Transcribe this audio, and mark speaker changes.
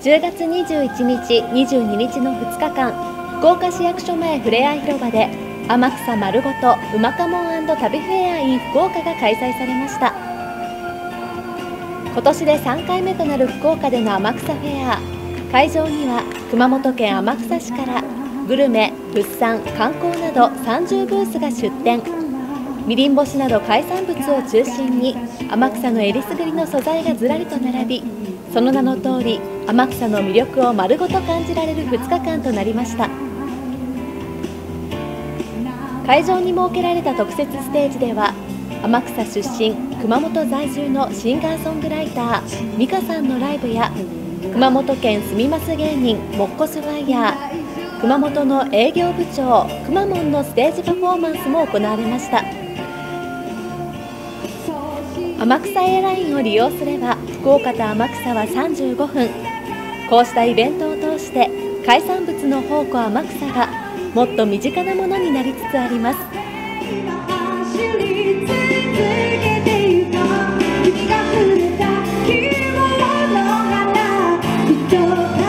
Speaker 1: 10月21日、22日の2日間、福岡市役所前ふれあい広場で天草まるごとうまかもん&旅フェア in 福岡が開催されました。今年で3回目となる福岡での天草フェア。会場には熊本県天草市からグルメ、物産、観光など30ブースが出店。みりん干しなど海産物を中心に天草のえりすぐりの素材がずらりと並び、その名の通り天草の魅力を丸ごと感じられる2日間となりました。会場に設けられた特設ステージでは、天草出身、熊本在住のシンガーソングライターミカさんのライブや、熊本県住みます芸人モッコスファイヤー、熊本の営業部長くまモンのステージパフォーマンスも行われました。天草エアラインを利用すれば福岡と天草は35分。こうしたイベントを通して海産物の宝庫天草がもっと身近なものになりつつあります。君が触れた希望の花